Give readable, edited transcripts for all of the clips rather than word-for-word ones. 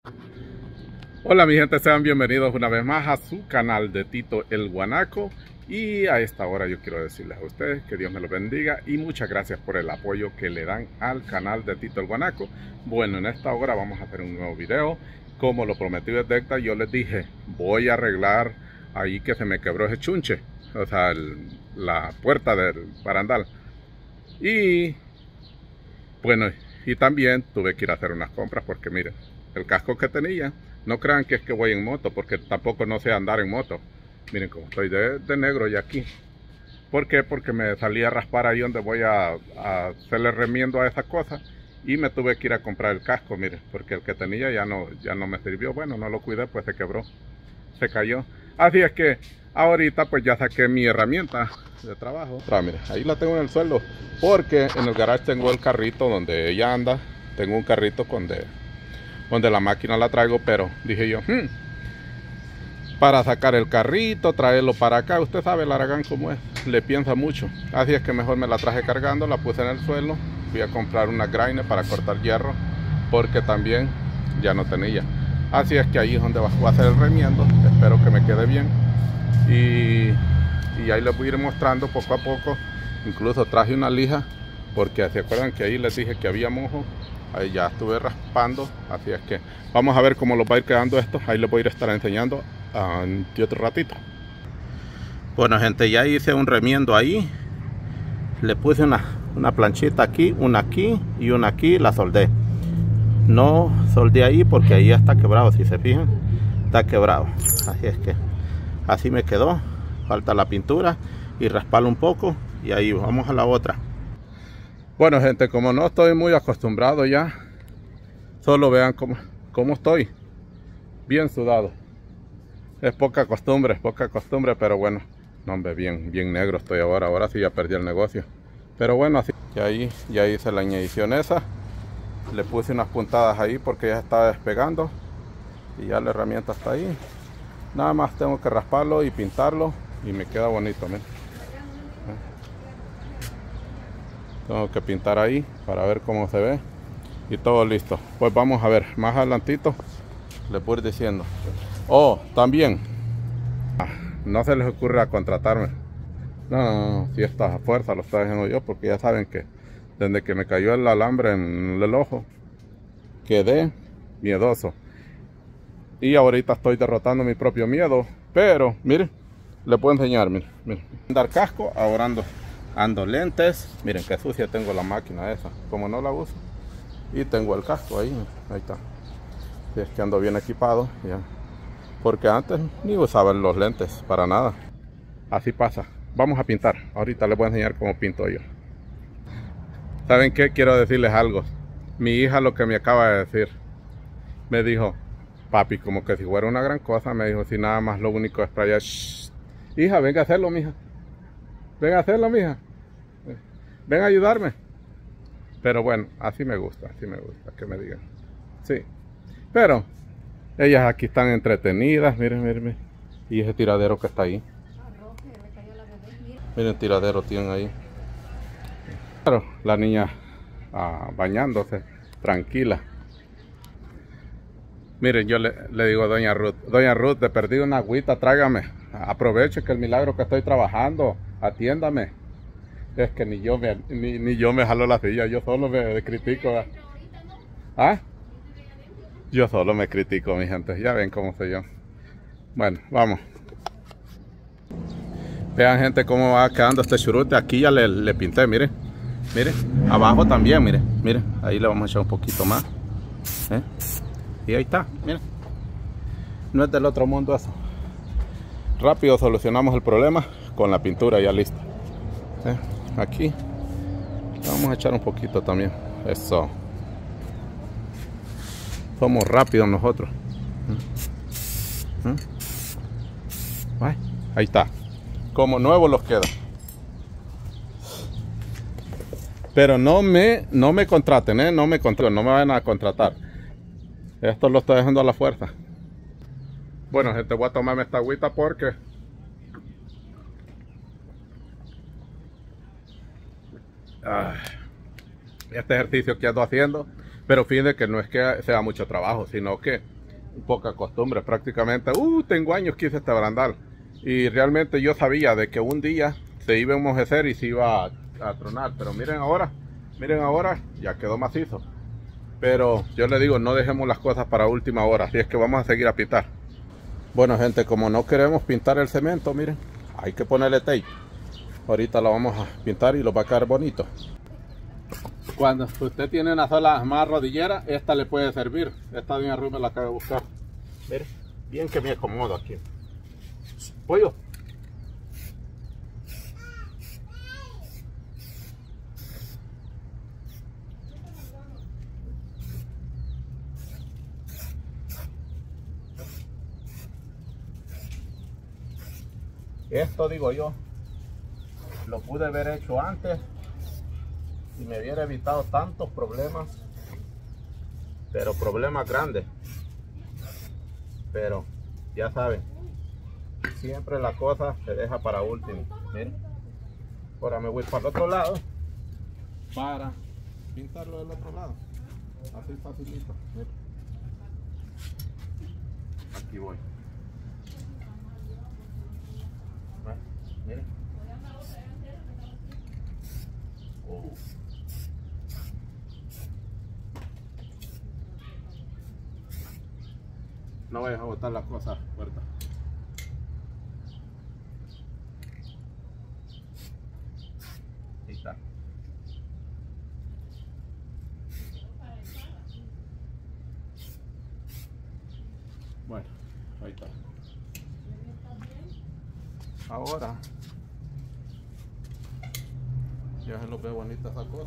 Hola mi gente, sean bienvenidos una vez más a su canal de Tito el Guanaco. Y a esta hora yo quiero decirles a ustedes que Dios me los bendiga y muchas gracias por el apoyo que le dan al canal de Tito el Guanaco. Bueno, en esta hora vamos a hacer un nuevo video. Como lo prometí desde esta, yo les dije, voy a arreglar ahí que se me quebró ese chunche, o sea, la puerta del barandal. Y bueno, y también tuve que ir a hacer unas compras porque miren, el casco que tenía, no crean que es que voy en moto, porque tampoco no sé andar en moto. Miren cómo estoy de negro ya aquí. ¿Por qué? Porque me salí a raspar ahí donde voy a hacerle remiendo a esa cosa y me tuve que ir a comprar el casco, miren, porque el que tenía ya no me sirvió. Bueno, no lo cuidé, pues se quebró, se cayó. Así es que ahorita pues ya saqué mi herramienta de trabajo. Mire, ahí la tengo en el suelo, porque en el garage tengo el carrito donde ella anda. Tengo un carrito donde la máquina la traigo, pero dije yo, para sacar el carrito, traerlo para acá, usted sabe el Aragán como es, le piensa mucho. Así es que mejor me la traje cargando, la puse en el suelo. Fui a comprar una grinder para cortar hierro, porque también ya no tenía. Así es que ahí es donde voy a hacer el remiendo. Espero que me quede bien. Y ahí les voy a ir mostrando poco a poco. Incluso traje una lija, porque se acuerdan que ahí les dije que había mojo. Ahí ya estuve raspando, así es que vamos a ver cómo los va a ir quedando esto. Ahí les voy a ir a estar enseñando de otro ratito. Bueno gente, ya hice un remiendo ahí. Le puse una planchita aquí, una aquí y una aquí, la soldé. No soldé ahí porque ahí está quebrado, si se fijan, está quebrado. Así es que así me quedó. Falta la pintura y rasparlo un poco y ahí vamos a la otra. Bueno gente, como no estoy muy acostumbrado ya, solo vean cómo estoy, bien sudado. Es poca costumbre, pero bueno, no hombre, bien negro estoy ahora sí ya perdí el negocio. Pero bueno, así, ya hice la añadición esa, le puse unas puntadas ahí porque ya estaba despegando y ya la herramienta está ahí. Nada más tengo que rasparlo y pintarlo y me queda bonito, miren. Tengo que pintar ahí para ver cómo se ve y todo listo. Pues vamos a ver, más adelantito les voy a ir diciendo. Oh, también, no se les ocurra contratarme. No, si esta fuerza lo estoy haciendo yo, porque ya saben que desde que me cayó el alambre en el ojo, quedé miedoso. Y ahorita estoy derrotando mi propio miedo. Pero, miren, les puedo enseñar, miren. Andar casco, ahora ando lentes. Miren qué sucia tengo la máquina esa, como no la uso. Y tengo el casco ahí está. Si es que ando bien equipado, ya. Porque antes ni usaba los lentes para nada. Así pasa. Vamos a pintar. Ahorita les voy a enseñar cómo pinto yo. ¿Saben qué? Quiero decirles algo. Mi hija lo que me acaba de decir. Me dijo, papi, como que si fuera una gran cosa. Me dijo, si nada más lo único es para allá. Shh. Hija, venga a hacerlo, mija. Ven a hacerlo, mija. Ven a ayudarme. Pero bueno, así me gusta que me digan. Sí. Pero ellas aquí están entretenidas. Miren. Y ese tiradero que está ahí. Miren el tiradero tienen ahí. Claro, la niña bañándose, tranquila. Miren, yo le digo a Doña Ruth, de perdido una agüita, tráigame. Aproveche que el milagro que estoy trabajando, atiéndame. Es que ni yo me jalo la silla, yo solo me critico. ¿Ah? Yo solo me critico, mi gente, ya ven cómo soy yo. Bueno, vamos. Vean gente cómo va quedando este churute. Aquí ya le pinté, miren. Miren, abajo también, miren. Ahí le vamos a echar un poquito más. Y ahí está, miren. No es del otro mundo eso. Rápido solucionamos el problema con la pintura ya lista. Aquí vamos a echar un poquito también. Eso. Somos rápidos nosotros. Ahí está. Como nuevo los queda. Pero no me contraten, no me vayan a contratar. Esto lo estoy dejando a la fuerza. Bueno gente, voy a tomarme esta agüita porque este ejercicio que ando haciendo Pero fíjense que no es que sea mucho trabajo, sino que poca costumbre. Prácticamente, tengo años que hice este barandal. Y realmente yo sabía de que un día se iba a enmojecer y se iba a tronar. Pero miren ahora, ya quedó macizo. Pero yo le digo, no dejemos las cosas para última hora. Así es que vamos a seguir a pintar. Bueno, gente, como no queremos pintar el cemento, miren, hay que ponerle tape. Ahorita lo vamos a pintar y lo va a quedar bonito. Cuando usted tiene una sola más rodillera, esta le puede servir. Esta doña Ruth me la acaba de buscar. Mire, bien que me acomodo aquí. Pollo. Esto digo yo, lo pude haber hecho antes y me hubiera evitado tantos problemas, pero problemas grandes. Pero ya saben, siempre la cosa se deja para último. Miren, ahora me voy para el otro lado para pintarlo del otro lado, así facilito. Miren. Aquí voy. Miren. No vayas a botar las cosas fuertes. Ahí está. Bueno, ahí está. Ahora ya se lo ve bonita esa cosa.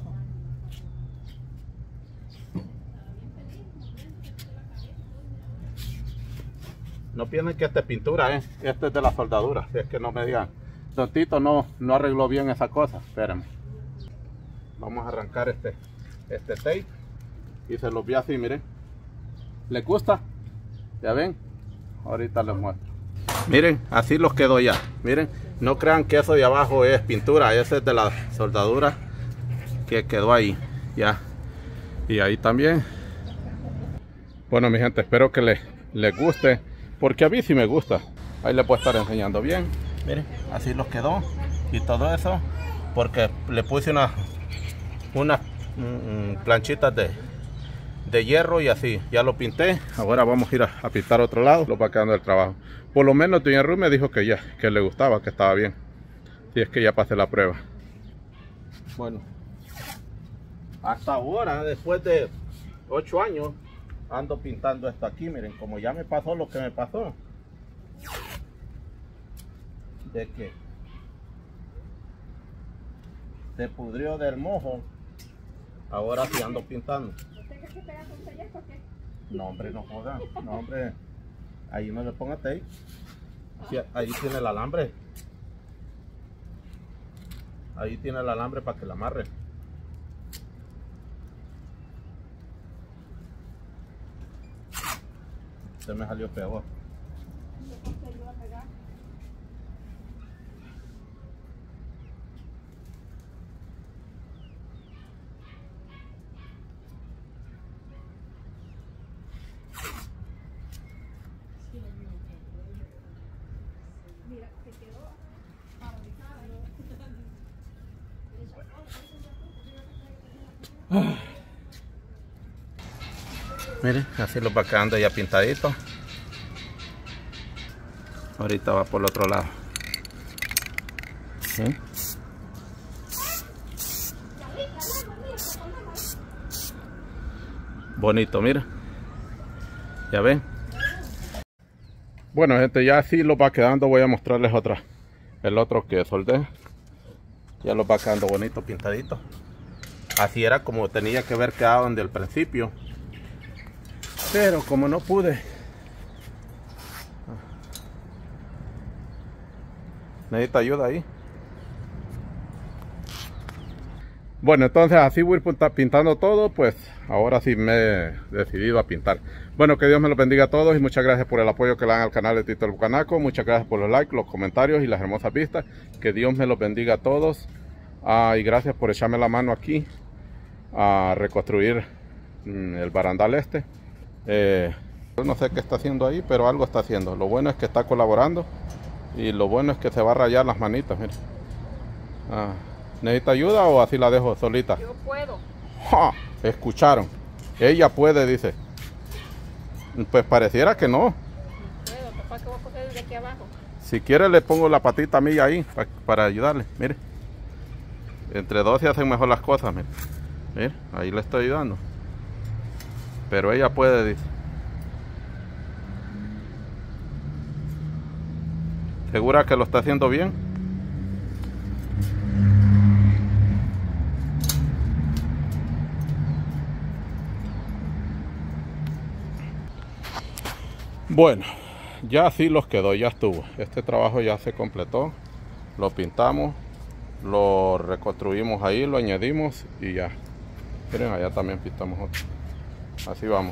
No piensen que esta es pintura, este es de la soldadura. Si es que no me digan, Don Tito no arregló bien esa cosa. Espérenme. Vamos a arrancar este tape y se los vi así, miren. ¿Les gusta? ¿Ya ven? Ahorita les muestro. Miren, así los quedó ya. Miren, no crean que eso de abajo es pintura, ese es de la soldadura que quedó ahí. Ya. Y ahí también. Bueno, mi gente, espero que les guste, porque a mí sí me gusta. Ahí les puedo estar enseñando bien. Miren, así los quedó. Y todo eso porque le puse unas planchitas de hierro y así, ya lo pinté. Ahora vamos a ir a pintar otro lado. Lo va quedando el trabajo. Por lo menos doña Ruth me dijo que le gustaba, que estaba bien. Si es que ya pasé la prueba. Bueno, hasta ahora, después de 8 años, ando pintando esto aquí. Miren, como ya me pasó lo que me pasó. De que se pudrió del mojo. Ahora sí ando pintando. No, hombre, no jodan. No, hombre. Ahí no le ponga tape. Sí, ahí tiene el alambre. Ahí tiene el alambre para que la amarre. Se me salió peor. Miren, así lo va quedando ya pintadito. Ahorita va por el otro lado. ¿Sí? Bonito, mira. Ya ven. Bueno, gente, ya así lo va quedando. Voy a mostrarles el otro que soldé. Ya lo va quedando bonito, pintadito. Así era como tenía que haber quedado desde el principio. Pero como no pude, necesito ayuda ahí. Bueno, entonces así voy a ir pintando todo. Pues ahora sí me he decidido a pintar. Bueno, que Dios me los bendiga a todos y muchas gracias por el apoyo que le dan al canal de Tito el Guanaco. Muchas gracias por los likes, los comentarios y las hermosas vistas. Que Dios me los bendiga a todos. Y gracias por echarme la mano aquí a reconstruir el barandal este. No sé qué está haciendo ahí, pero algo está haciendo. Lo bueno es que está colaborando y lo bueno es que se va a rayar las manitas, mire. ¿Necesita ayuda o así la dejo solita? Yo puedo. ¡Ja! Escucharon. Ella puede, dice. Pues pareciera que no. Puedo, capaz que voy a coger de aquí abajo. Si quiere le pongo la patita mía ahí para ayudarle, mire. Entre dos se hacen mejor las cosas, mire. Mire, ahí le estoy ayudando. Pero ella puede, dice. ¿Segura que lo está haciendo bien? Bueno, ya así los quedó, ya estuvo. Este trabajo ya se completó. Lo pintamos, lo reconstruimos ahí, lo añadimos y ya. Miren, allá también pintamos otro. Así vamos.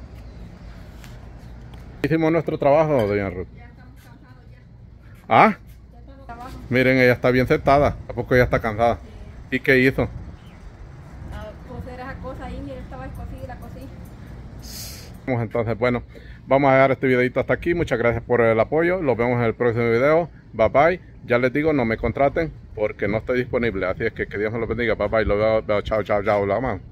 Hicimos nuestro trabajo, doña Ruth. Ya estamos cansados ya. ¿Ah? Ya estamos abajo. Miren, ella está bien sentada. ¿A poco ella está cansada? ¿Y qué hizo? A coser esa cosa ahí, mira, estaba escocida y la cosí. Entonces, bueno, vamos a dejar este videito hasta aquí. Muchas gracias por el apoyo. Los vemos en el próximo video. Bye bye. Ya les digo, no me contraten porque no estoy disponible. Así es que Dios me los bendiga. Bye bye. Lo veo. Chao, chao, chao. La mano.